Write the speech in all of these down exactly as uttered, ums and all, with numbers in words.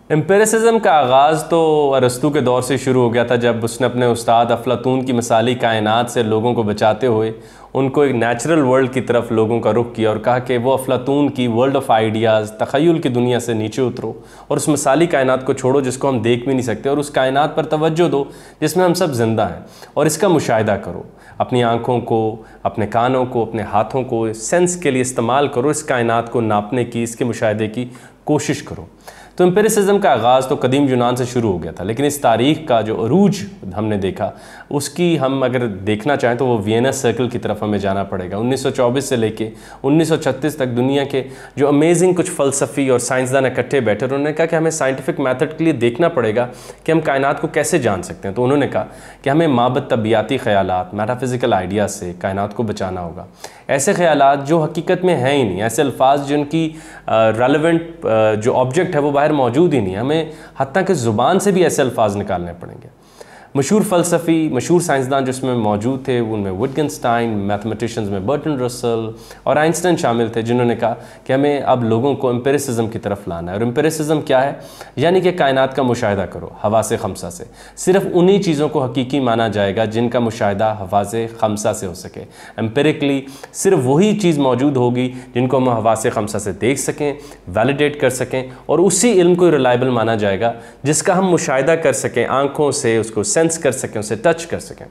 Empiricism کا آغاز تو ارسطو کے دور سے شروع ہو گیا تھا، جب اس نے اپنے استاد افلاطون کی مثالی کائنات سے لوگوں کو بچاتے ہوئے ان کو ایک نیچرل ورلڈ کی طرف لوگوں کا رخ کیا اور کہا کہ وہ افلاطون کی ورلڈ آف آئیڈیاز، تخیل کی دنیا سے نیچے اترو اور اس مثالی کائنات کو چھوڑو جس کو ہم دیکھ بھی نہیں سکتے، اور اس کائنات پر توجہ دو جس میں ہم سب زندہ ہیں، اور اس کا مشاہدہ کرو، اپنی آنکھوں کو، اپنے کانوں کو، اپنے ہاتھوں کو سینس کے لیے استعمال کرو، اس کائنات کو ناپنے کی، اس کے مشاہدے کی کوشش کرو۔ تو امپیریسزم کا آغاز تو قدیم یونان سے شروع ہو گیا تھا، لیکن اس تاریخ کا جو عروج ہم نے دیکھا اس کی ہم اگر دیکھنا چاہیں تو وہ وینا سرکل کی طرف ہمیں جانا پڑے گا۔ انیس سو چوبیس سے لے کے انیس سو چھتیس تک دنیا کے جو امیزنگ کچھ فلسفی اور سائنسدان اکٹھے بیٹھے، انہوں نے کہا کہ ہمیں سائنٹیفک میتھڈ کے لیے دیکھنا پڑے گا کہ ہم کائنات کو کیسے جان سکتے ہیں۔ تو انہوں نے کہا کہ ہمیں مابعد طبیعیاتی خیالات، میٹافزیکل آئیڈیاز سے کائنات کو بچانا ہوگا، ایسے خیالات جو حقیقت میں ہیں ہی نہیں، ایسے الفاظ جن کی ریلیونٹ جو آبجیکٹ ہے وہ باہر موجود ہی نہیں، ہمیں حتیٰ کہ زبان سے بھی ایسے الفاظ نکالنے پڑیں گے۔ مشہور فلسفی، مشہور سائنسدان جو اس میں موجود تھے ان میں وٹگنسٹائن، میتھمیٹیشنز میں برٹن رسل اور آئنسٹائن شامل تھے، جنہوں نے کہا کہ ہمیں اب لوگوں کو امپیریسزم کی طرف لانا ہے۔ اور امپیریسزم کیا ہے؟ یعنی کہ کائنات کا مشاہدہ کرو حواس خمسہ سے، صرف انہی چیزوں کو حقیقی مانا جائے گا جن کا مشاہدہ حواس خمسہ سے ہو سکے۔ امپیریکلی صرف وہی چیز موجود ہوگی جن کو ہم حواس خمسہ سے دیکھ سکیں، ویلیڈیٹ کر سکیں، اور اسی علم کو ریلائبل مانا جائے گا جس کا ہم مشاہدہ کر سکیں آنکھوں سے، اس کو سینس کر سکیں، اسے ٹچ کر سکیں۔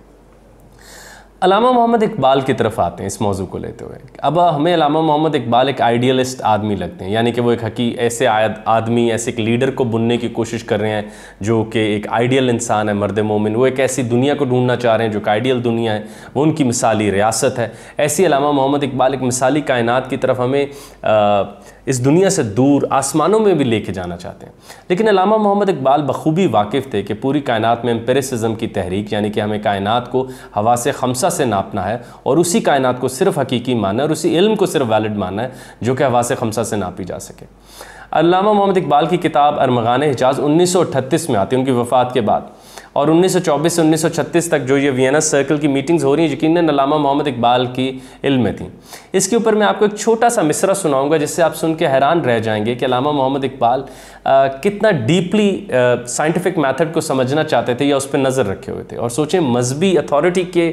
علامہ محمد اقبال کی طرف آتے ہیں اس موضوع کو لیتے ہوئے۔ اب ہمیں علامہ محمد اقبال ایک آئیڈیلسٹ آدمی لگتے ہیں، یعنی کہ وہ ایک حقیقی ایسے آدمی، ایسے ایک لیڈر کو بننے کی کوشش کر رہے ہیں جو کہ ایک آئیڈیل انسان ہے، مرد مومن، وہ ایک ایسی دنیا کو ڈھونڈنا چاہ رہے ہیں جو کہ آئیڈیل دنیا ہے، وہ ان کی مثالی ریاست ہے۔ ایسی علامہ محمد اقبال ایک مثالی کائنات کی طرف ہمیں اس دنیا سے دور آسمانوں میں بھی لے کے جانا چاہتے ہیں۔ لیکن علامہ محمد اقبال بخوبی واقف تھے کہ پوری کائنات میں امپیریسزم کی تحریک، یعنی کہ ہمیں کائنات کو حواس خمسہ سے ناپنا ہے اور اسی کائنات کو صرف حقیقی ماننا ہے اور اسی علم کو صرف ویلڈ ماننا ہے جو کہ حواس خمسہ سے ناپی جا سکے۔ علامہ محمد اقبال کی کتاب ارمغان حجاز انیس سو اٹھتیس میں آتی ہے، ان کی وفات کے بعد، اور انیس سو چوبیس سے انیس سو چھتیس تک جو یہ وینا سرکل کی میٹنگز ہو رہی ہیں یقیناً علامہ محمد اقبال کی علم میں تھیں۔ اس کے اوپر میں آپ کو ایک چھوٹا سا مصرع سناؤں گا جس سے آپ سن کے حیران رہ جائیں گے کہ علامہ محمد اقبال کتنا ڈیپلی سائنٹیفک میتھڈ کو سمجھنا چاہتے تھے یا اس پہ نظر رکھے ہوئے تھے۔ اور سوچیں، مذہبی اتھارٹی کے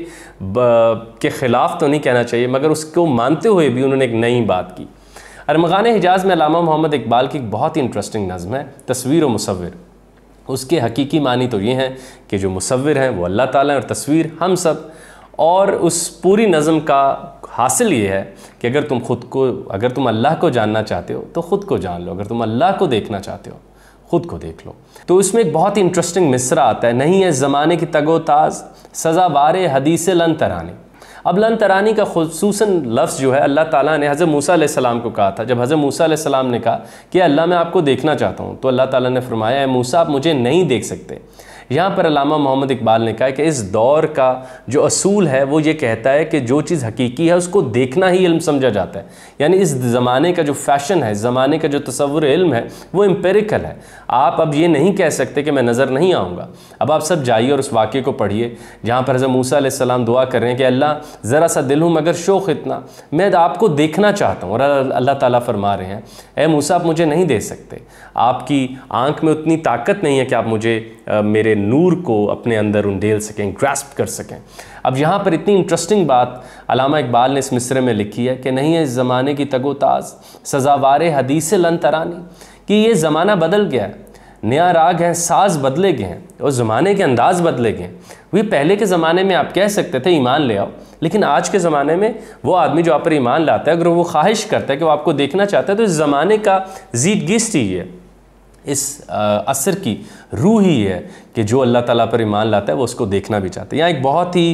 کے خلاف تو نہیں کہنا چاہیے، مگر اس کو مانتے ہوئے بھی انہوں نے ایک نئی بات کی۔ ارمغان حجاز میں علامہ محمد اقبال کی ایک بہت ہی انٹرسٹنگ نظم ہے، تصویر و مصور۔ اس کے حقیقی معنی تو یہ ہیں کہ جو مصور ہیں وہ اللہ تعالیٰ ہیں اور تصویر ہم سب، اور اس پوری نظم کا حاصل یہ ہے کہ اگر تم خود کو اگر تم اللہ کو جاننا چاہتے ہو تو خود کو جان لو، اگر تم اللہ کو دیکھنا چاہتے ہو خود کو دیکھ لو۔ تو اس میں ایک بہت ہی انٹرسٹنگ مصرع آتا ہے، نہیں ہے زمانے کی تگ و تاز سزاوار حدیث لن ترانی۔ اب لن ترانی کا خصوصاً لفظ جو ہے اللہ تعالیٰ نے حضرت موسیٰ علیہ السلام کو کہا تھا۔ جب حضرت موسیٰ علیہ السلام نے کہا کہ اللہ میں آپ کو دیکھنا چاہتا ہوں، تو اللہ تعالیٰ نے فرمایا اے موسیٰ آپ مجھے نہیں دیکھ سکتے۔ یہاں پر علامہ محمد اقبال نے کہا کہ اس دور کا جو اصول ہے وہ یہ کہتا ہے کہ جو چیز حقیقی ہے اس کو دیکھنا ہی علم سمجھا جاتا ہے، یعنی اس زمانے کا جو فیشن ہے، زمانے کا جو تصور علم ہے وہ امپیریکل ہے۔ آپ اب یہ نہیں کہہ سکتے کہ میں نظر نہیں آؤں گا۔ اب آپ سب جائیے اور اس واقعے کو پڑھیے جہاں پر حضرت موسیٰ علیہ السلام دعا کر رہے ہیں کہ اللہ ذرا سا دل ہوں مگر شوق اتنا، میں آپ کو دیکھنا چاہتا ہوں، اور اللہ تعالیٰ فرما رہے ہیں اے موسیٰ آپ مجھے نہیں دیکھ سکتے، آپ کی آنکھ میں اتنی طاقت نہیں ہے کہ آپ مجھے میرے نور کو اپنے اندر انڈیل سکیں، گراسپ کر سکیں۔ اب یہاں پر اتنی انٹرسٹنگ بات علامہ اقبال نے اس مصرے میں لکھی ہے کہ نہیں ہے اس زمانے کی تگ و تاز سزاوار حدیث لن ترانی، کہ یہ زمانہ بدل گیا ہے، نیا راگ ہے، ساز بدلے گئے ہیں اور زمانے کے انداز بدلے گئے ہیں۔ وہ پہلے کے زمانے میں آپ کہہ سکتے تھے ایمان لے آؤ، لیکن آج کے زمانے میں وہ آدمی جو آپ پر ایمان لاتا ہے اگر وہ خواہش کرتا ہے کہ وہ آپ کو دیکھنا چاہتا ہے تو اس زمانے کا زیٹ گیسٹ ہی ہے، اس عصر کی روح ہی ہے کہ جو اللہ تعالیٰ پر ایمان لاتا ہے وہ اس کو دیکھنا بھی چاہتا ہے۔ یہاں ایک بہت ہی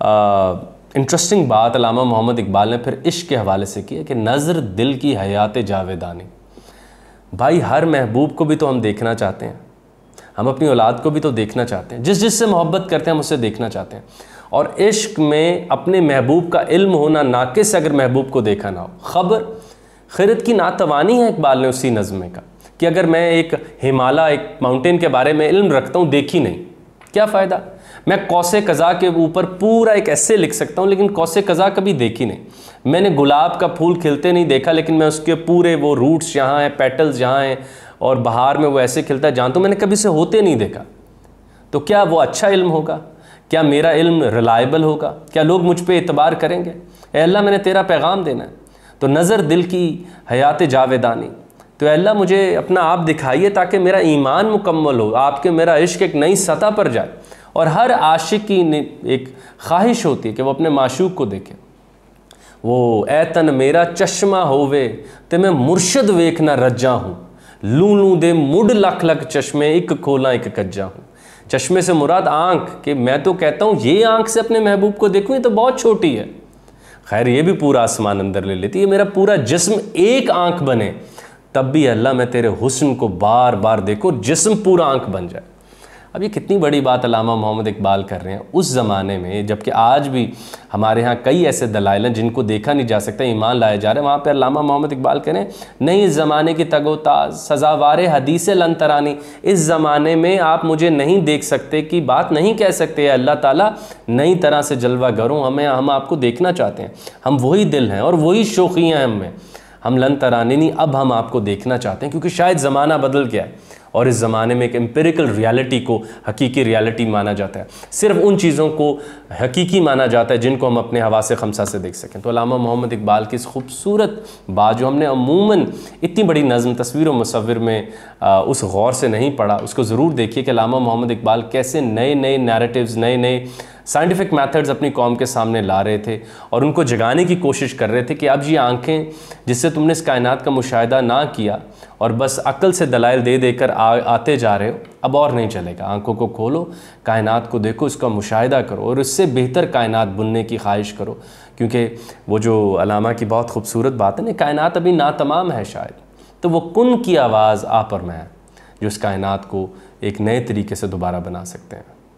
انٹرسٹنگ بات علامہ محمد اقبال نے پھر عشق کے حوالے سے کی ہے کہ نظر دل کی حیات جاویدانی۔ بھائی ہر محبوب کو بھی تو ہم دیکھنا چاہتے ہیں، ہم اپنی اولاد کو بھی تو دیکھنا چاہتے ہیں، جس جس سے محبت کرتے ہیں ہم اسے دیکھنا چاہتے ہیں، اور عشق میں اپنے محبوب کا علم ہونا ناقص اگر محبوب کو دیکھا نہ ہو۔ خبر خرد کی ناتوانی ہے اقبال نے اسی نظم میں کہا کہ اگر میں ایک ہمالا ایک ماؤنٹین کے بارے میں علم رکھتا ہوں دیکھی نہیں، کیا فائدہ؟ میں قوس قزح کے اوپر پورا ایک ایسے لکھ سکتا ہوں لیکن قوس قزح کبھی دیکھی نہیں۔ میں نے گلاب کا پھول کھلتے نہیں دیکھا لیکن میں اس کے پورے وہ روٹس جہاں ہیں، پیٹلز جہاں ہیں، اور بہار میں وہ ایسے کھلتا ہے جہاں تو میں نے کبھی سے ہوتے نہیں دیکھا، تو کیا وہ اچھا علم ہوگا؟ کیا میرا علم ریلائبل ہوگا؟ کیا لوگ مجھ پہ اعتبار کریں گے؟ اے اللہ میں نے تیرا پیغام دینا ہے، تو نظر دل کی حیات جاویدانی، تو اے اللہ مجھے اپنا آپ دکھائیے تاکہ میرا ایمان مکمل ہو، آپ کے میرا عشق ایک نئی سطح پر جائے۔ اور ہر عاشق کی ایک خواہش ہوتی ہے کہ وہ اپنے معشوق کو دیکھے۔ وہ اے تن میرا چشمہ ہووے تے میں مرشد ویکھنا رجا ہوں، لوں لوں دے مڈ لکھ لکھ چشمے ایک کھولا ایک کجا ہوں۔ چشمے سے مراد آنکھ، کہ میں تو کہتا ہوں یہ آنکھ سے اپنے محبوب کو دیکھوں یہ تو بہت چھوٹی ہے، خیر یہ بھی پورا آسمان اندر لے لیتی ہے، میرا پورا جسم ایک آنکھ بنے تب بھی اللہ میں تیرے حسن کو بار بار دیکھو، جسم پورا آنکھ بن جائے۔ اب یہ کتنی بڑی بات علامہ محمد اقبال کر رہے ہیں اس زمانے میں، جبکہ آج بھی ہمارے ہاں کئی ایسے دلائل ہیں جن کو دیکھا نہیں جا سکتا، ایمان لائے جا رہے ہیں، وہاں پہ علامہ محمد اقبال کہہ رہے ہیں نہیں اس زمانے کی تگ و تاز سزاوار حدیث لن ترانی، اس زمانے میں آپ مجھے نہیں دیکھ سکتے کی بات نہیں کہہ سکتے، اللہ تعالیٰ نئی طرح سے جلوہ گروں، ہمیں ہم آپ کو دیکھنا چاہتے ہیں، ہم وہی دل ہیں اور وہی شوخیاں ہیں ہم میں، ہم لن ترانی نہیں، اب ہم آپ کو دیکھنا چاہتے ہیں، کیونکہ شاید زمانہ بدل گیا ہے اور اس زمانے میں ایک امپیریکل ریالٹی کو حقیقی ریالٹی مانا جاتا ہے، صرف ان چیزوں کو حقیقی مانا جاتا ہے جن کو ہم اپنے حواس خمسہ سے دیکھ سکیں۔ تو علامہ محمد اقبال کی اس خوبصورت بات جو ہم نے عموماً اتنی بڑی نظم تصویر و مصور میں اس غور سے نہیں پڑھا، اس کو ضرور دیکھیے کہ علامہ محمد اقبال کیسے نئے نئے نیریٹیوز، نئے نئے سائنٹیفک میتھڈز اپنی قوم کے سامنے لا رہے تھے اور ان کو جگانے کی کوشش کر رہے تھے کہ اب یہ آنکھیں جس سے تم نے اس کائنات کا مشاہدہ نہ کیا اور بس عقل سے دلائل دے دے کر آتے جا رہے ہو، اب اور نہیں چلے گا، آنکھوں کو کھولو، کائنات کو دیکھو، اس کا مشاہدہ کرو اور اس سے بہتر کائنات بننے کی خواہش کرو، کیونکہ وہ جو علامہ کی بہت خوبصورت بات ہے نا، کائنات ابھی ناتمام ہے شاید، تو وہ کن کی آواز آ پر میں ہے جو اس کائنات کو ایک نئے طریقے سے دوبارہ بنا سکتے ہیں۔